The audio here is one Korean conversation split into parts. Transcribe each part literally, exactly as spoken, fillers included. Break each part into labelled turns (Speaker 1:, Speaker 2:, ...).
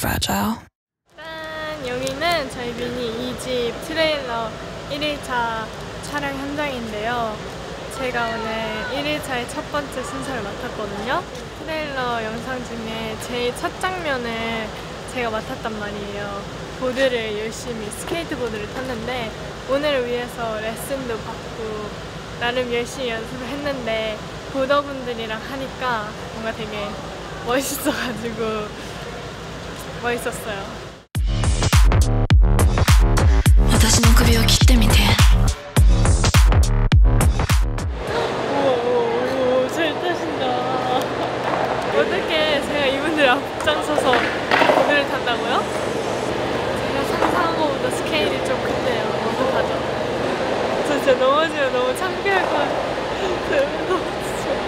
Speaker 1: fragile?
Speaker 2: 짠! 여기는 저희 미니 이 집 트레일러 일 일차 촬영 현장인데요. 제가 오늘 일 일차의 첫 번째 순서를 맡았거든요. 트레일러 영상 중에 제일 첫 장면을 제가 맡았단 말이에요. 보드를 열심히 스케이트보드를 탔는데 오늘을 위해서 레슨도 받고 나름 열심히 연습을 했는데 보더분들이랑 하니까 뭔가 되게 멋있어가지고 멋있었어요.
Speaker 1: 私の首を切ってみて
Speaker 2: 오오오 잘 타신다. 어떻게 제가 이분들 앞장서서 보드를 탄다고요? 제가 상상한 것보다 스케일이 좀 큰데요. 어떡하죠? 저 진짜 넘어지면 너무 창피할 것 같아요. 너무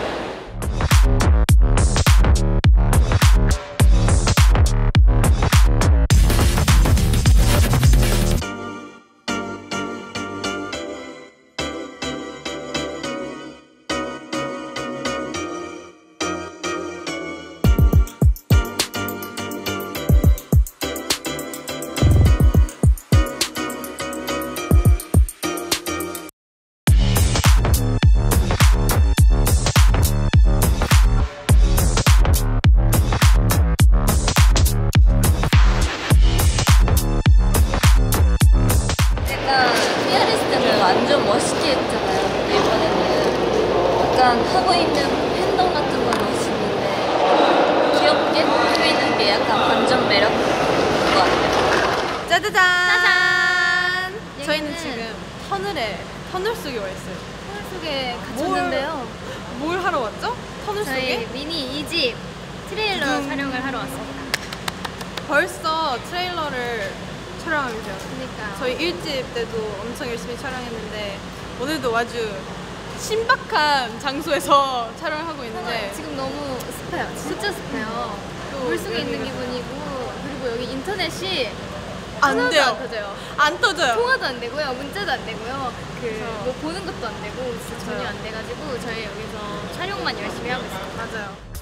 Speaker 3: 완전 멋있게 했잖아요. 근데 이번에는 약간 하고 있는 팬덤 같은 건 멋있는데 귀엽게 보이는 게 약간 완전 매력인 것 같아요.
Speaker 2: 짜자잔!
Speaker 3: 짜잔!
Speaker 2: 저희는 지금 터널에 터널 속에 와 있어요.
Speaker 3: 터널 속에 갇혔는데요.
Speaker 2: 뭘, 뭘 하러 왔죠? 터널
Speaker 3: 저희
Speaker 2: 속에?
Speaker 3: 미니 이 집 트레일러 음. 촬영을 하러 왔습니다.
Speaker 2: 벌써 트레일러를 촬영하게 되었어요.
Speaker 3: 그러니까
Speaker 2: 저희 일 집 때도 엄청 열심히 촬영했는데 오늘도 아주 신박한 장소에서 촬영을 하고 있는데
Speaker 3: 지금 너무 습해요. 진짜 습해요. 물속에 있는 기분이고 그리고 여기 인터넷이
Speaker 2: 안 돼요.
Speaker 3: 안 터져요.
Speaker 2: 안 터져요.
Speaker 3: 통화도 안 되고요. 문자도 안 되고요. 그 뭐 보는 것도 안 되고 진짜 전혀 안 돼가지고 저희 여기서 촬영만 열심히 하고 있어요.
Speaker 2: 맞아요.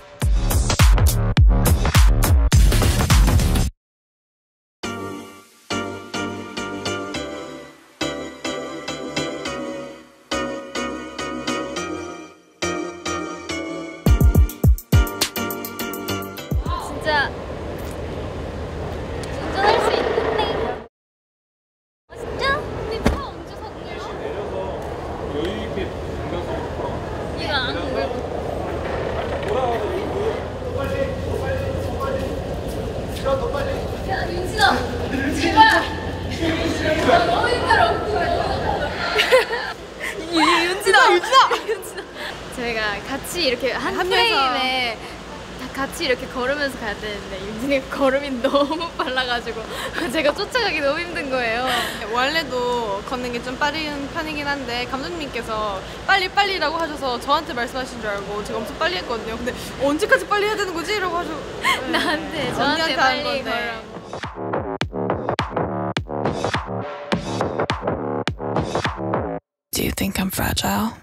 Speaker 3: 진짜 운전할 수 있는데 멋있죠? 근데 차 언제 샀대요?
Speaker 4: 내려서 여유 있게 당겨서
Speaker 3: 이거 안 걸고 야 윤진아 제발 나 너무 힘들어 윤진아 윤진아 윤진아 저희가 같이 이렇게 한 프레임에 같이 이렇게 걸으면서 가야 되는데 윤진이가 걸음이 너무 빨라가지고 제가 쫓아가기 너무 힘든 거예요.
Speaker 2: 원래도 걷는 게 좀 빠른 편이긴 한데 감독님께서 빨리빨리라고 하셔서 저한테 말씀하신 줄 알고 제가 엄청 빨리 했거든요. 근데 언제까지 빨리 해야 되는 거지? 이러고 하셔 네.
Speaker 3: 나한테 저한테 빨리 걸라고.
Speaker 1: Do you think I'm fragile?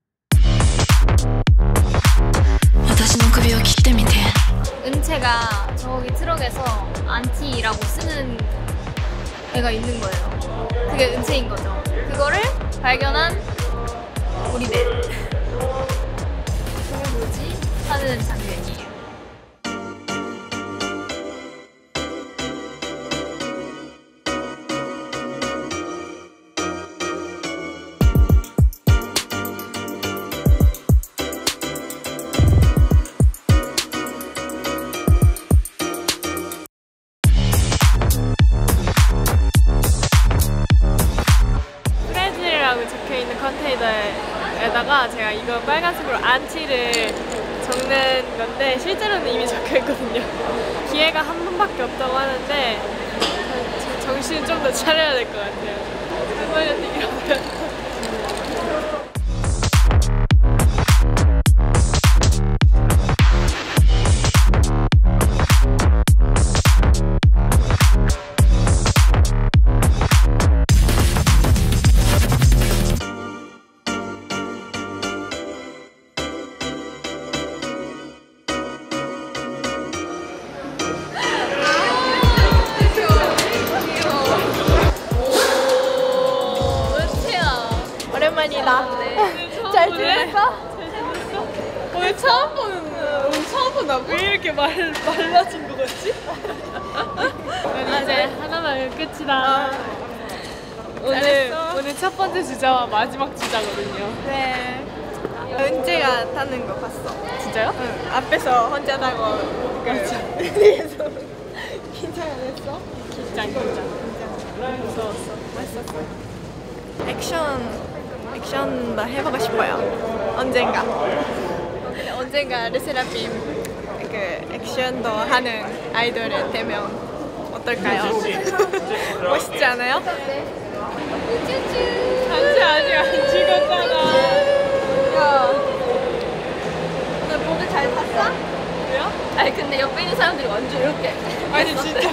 Speaker 1: 私の首を切ってみて
Speaker 3: 은채가 저기 트럭에서 안티라고 쓰는 애가 있는 거예요. 그게 은채인 거죠. 그거를 발견한 우리들. 그게 뭐지? 하는 장면이에요.
Speaker 2: 적혀있는 컨테이너에다가 제가 이거 빨간색으로 안티를 적는 건데 실제로는 이미 적혀있거든요. 기회가 한 번밖에 없다고 하는데 정신을 좀 더 차려야 될 것 같아요. 한번은 이기라고요.
Speaker 5: 오랜만이다. 잘 지냈어?
Speaker 2: 오늘 처음 보는 오늘 처음 보나? 왜 이렇게 말 말라진 거 같지? 이제 하나만 끝이다. 오늘
Speaker 5: 잘했어.
Speaker 2: 오늘 첫 번째 주자와 마지막 주자거든요.
Speaker 5: 네. 은재가 타는 거 봤어.
Speaker 2: 진짜요?
Speaker 5: 응. 앞에서 혼자 타고 그 뒤에서 긴장 안 했어?
Speaker 2: 긴장 긴장. 무서웠어.
Speaker 5: 맛있었어. 액션 액션도 해보고 싶어요. 언젠가. 근데 언젠가 르세라핌 그 액션도 하는 아이돌이 되면 어떨까요? 멋있지 않아요?
Speaker 2: 단지 아직 안 죽었잖아.
Speaker 5: 야, 너 모두 잘 탔어?
Speaker 2: 왜요?
Speaker 3: 아니 근데 옆에 있는 사람들이 완전 이렇게.
Speaker 2: 아니 진짜.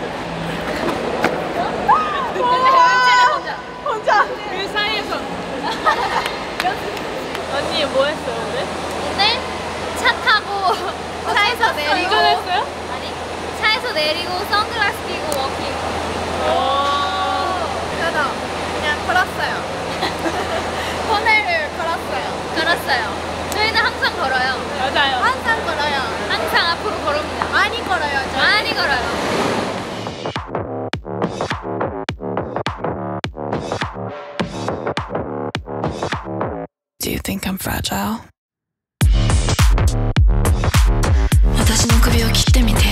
Speaker 3: 근데 은채는 혼자.
Speaker 5: 혼자.
Speaker 2: 그 사이에서. 언니 뭐 했어 오늘?
Speaker 3: 오늘 차 타고 차에서 내리고.
Speaker 2: 운전했어요?
Speaker 3: 아니 차에서 내리고 선글라스 끼고 워킹.
Speaker 5: 저도 그냥 걸었어요. 터널을 걸었어요.
Speaker 3: 걸었어요. 저희는 항상 걸어요.
Speaker 2: 맞아요.
Speaker 5: 항상 걸어요.
Speaker 3: 항상 앞으로 걸읍니다.
Speaker 5: 많이 걸어요. 저희.
Speaker 3: 많이 걸어요.
Speaker 1: Do you think I'm fragile? 私の首を切ってみて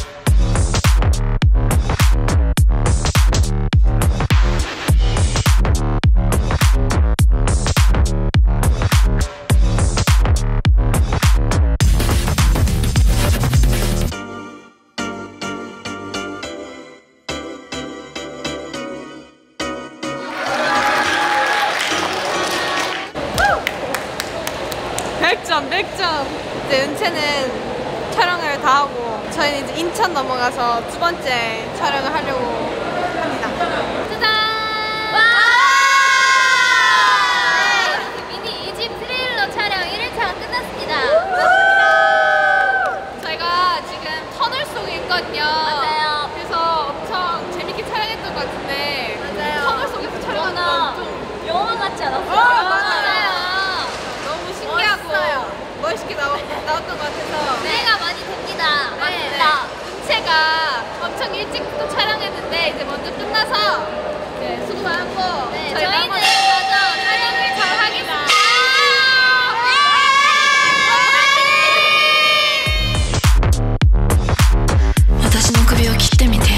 Speaker 2: 백 점, 백 점.
Speaker 5: 이제 은채는 촬영을 다 하고 저희는 이제 인천 넘어가서 두 번째 촬영을 하려고 합니다.
Speaker 3: 짜잔! 와! 네, 미니 이집 트레일러 촬영 일 일차가 끝났습니다.
Speaker 2: 저희가 지금 터널 속에 있거든요.
Speaker 3: 맞아요.
Speaker 2: 그래서 엄청 재밌게 촬영했던 것 같은데
Speaker 3: 맞아요.
Speaker 2: 터널 속에서 촬영하는
Speaker 3: 영화,
Speaker 2: 건 좀
Speaker 3: 영화 같지 않았어요?
Speaker 5: 어, 맞아요.
Speaker 2: 너무 신기하고
Speaker 5: 멋있어요. 멋있게 나오, 나왔던 것 같아서
Speaker 3: 기대가 많이 됩니다.
Speaker 2: 네.
Speaker 3: 맞습니다.
Speaker 2: 은채가 엄청 일찍부터 촬영했는데 이제 먼저 끝나서 네, 수고 많았고
Speaker 3: 네,
Speaker 2: 저희가
Speaker 3: 저희는
Speaker 2: 한번
Speaker 3: 먼저
Speaker 2: 촬영을 잘 하겠습니다.
Speaker 1: 私の首を切ってみて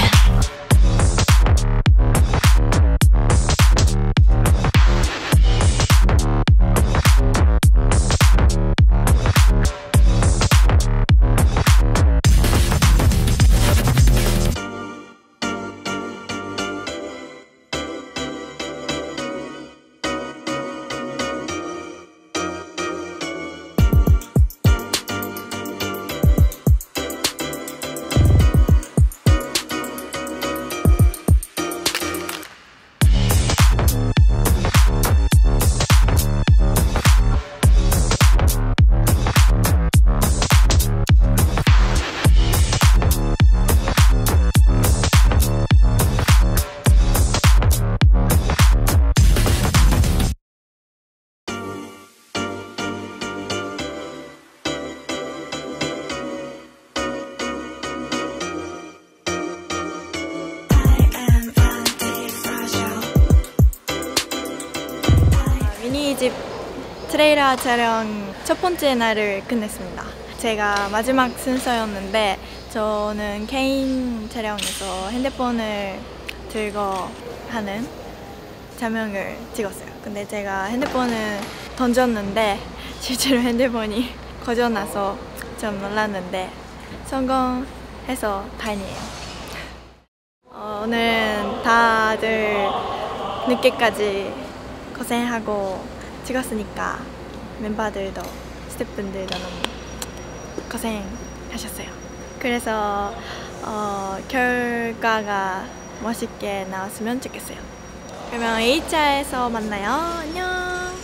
Speaker 5: 미니집 트레일러 촬영 첫 번째 날을 끝냈습니다. 제가 마지막 순서였는데 저는 개인 촬영에서 핸드폰을 들고 하는 장면을 찍었어요. 근데 제가 핸드폰을 던졌는데 실제로 핸드폰이 고장나서 좀 놀랐는데 성공해서 다행이에요. 어, 오늘은 다들 늦게까지 고생하고 찍었으니까 멤버들도 스태프분들도 너무 고생하셨어요. 그래서 어, 결과가 멋있게 나왔으면 좋겠어요. 그러면 일 차에서 만나요. 안녕.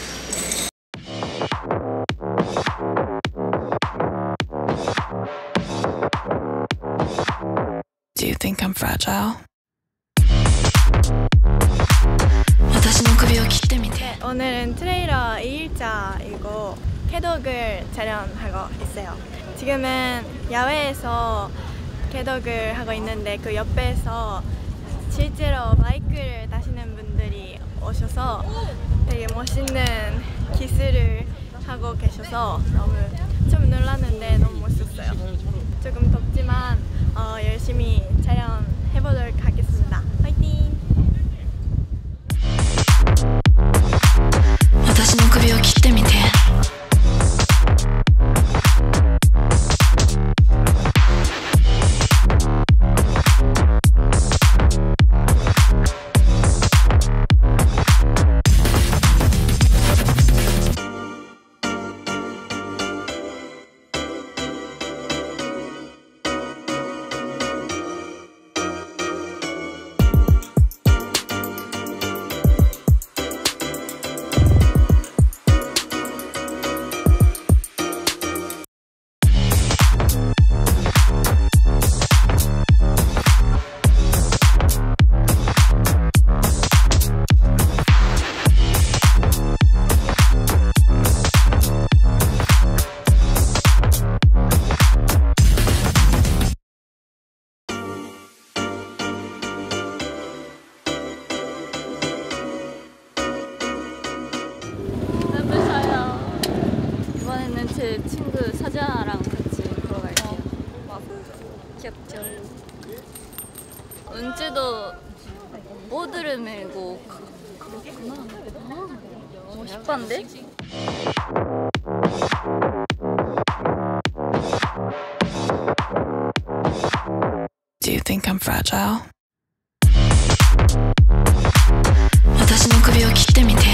Speaker 1: Do you think I'm fragile? 私の首を切ってみて
Speaker 2: 오늘은 트레일러 이 일차이고 캐독을 촬영하고 있어요. 지금은 야외에서 캐독을 하고 있는데 그 옆에서 실제로 바이크를 타시는 분들이 오셔서 되게 멋있는 기술을 하고 계셔서 너무 좀 놀랐는데 너무 멋있었어요. 조금 덥지만 어, 열심히 촬영해보도록 하겠습니다. 화이팅!
Speaker 1: 私の首を切ってみて
Speaker 3: 이번에는 제 친구 사자랑 같이 보러 갈게요. 귀엽죠? 은지도 보드를 메고 그랬구나. 아, 멋있던데?
Speaker 1: Do you think I'm fragile? 私の首を切ってみて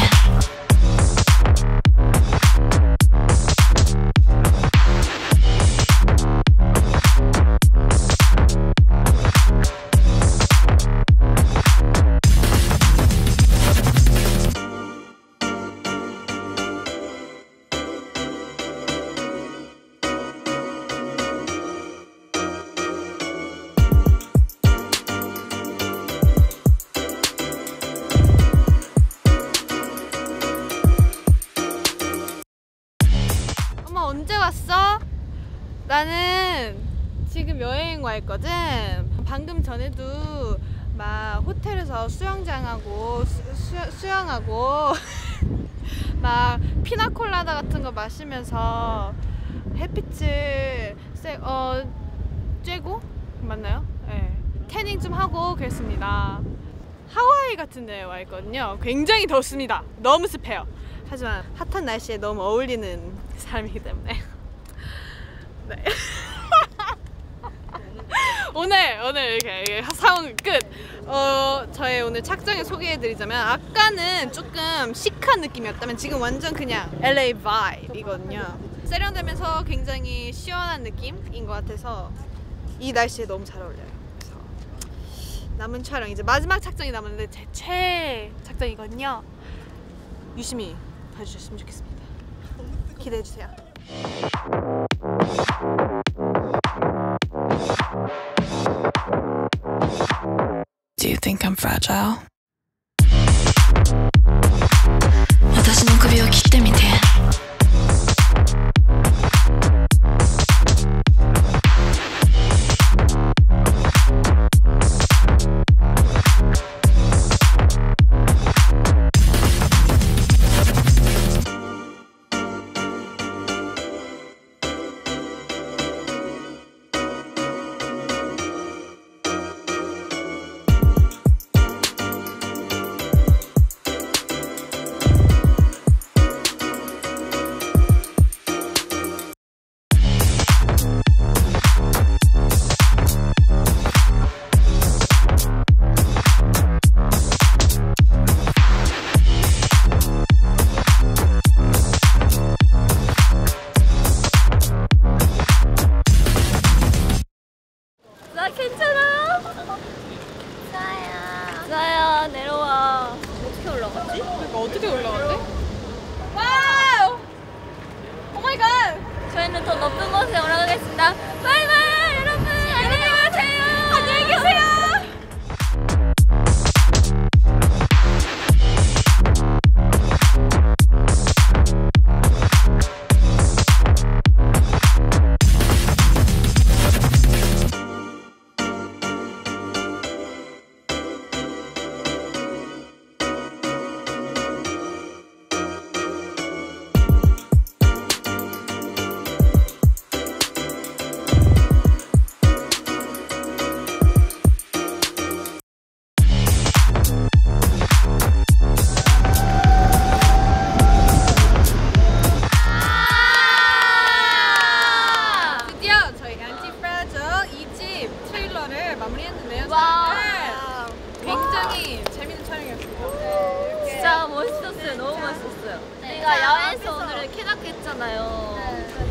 Speaker 5: 언제 왔어? 나는 지금 여행 와 있거든. 방금 전에도 막 호텔에서 수영장하고 수, 수, 수영하고 막 피나콜라다 같은 거 마시면서 햇빛을 쎄, 어, 쬐고 맞나요? 네. 태닝 좀 하고 그랬습니다. 하와이 같은 데 와 있거든요. 굉장히 덥습니다. 너무 습해요. 하지만 핫한 날씨에 너무 어울리는 사람이기 때문에 네. 오늘 오늘 이렇게 상황 끝. 어 저의 오늘 착장을 소개해드리자면 아까는 조금 시크한 느낌이었다면 지금 완전 그냥 엘에이 바이브이거든요. 세련되면서 굉장히 시원한 느낌인 것 같아서 이 날씨에 너무 잘 어울려요. 그래서 남은 촬영 이제 마지막 착장이 남았는데 제 최애 착장이거든요. 유심히 봐주셨으면 좋겠습니다. 기대해주세요.
Speaker 1: Do you think I'm fragile? 私の首を切ってみて
Speaker 3: 나 괜찮아? 자야. 자야 내려와. 어떻게 올라갔지?
Speaker 5: 그러니까 어떻게 올라갔대? 와우! 오 마이 갓!
Speaker 3: 저희는 더 높은 곳에 올라가겠습니다. 바이바이 여러분. 안녕히 가세요.
Speaker 5: 안녕히 계세요.
Speaker 3: 야외에서 오늘을 쾌락했잖아요.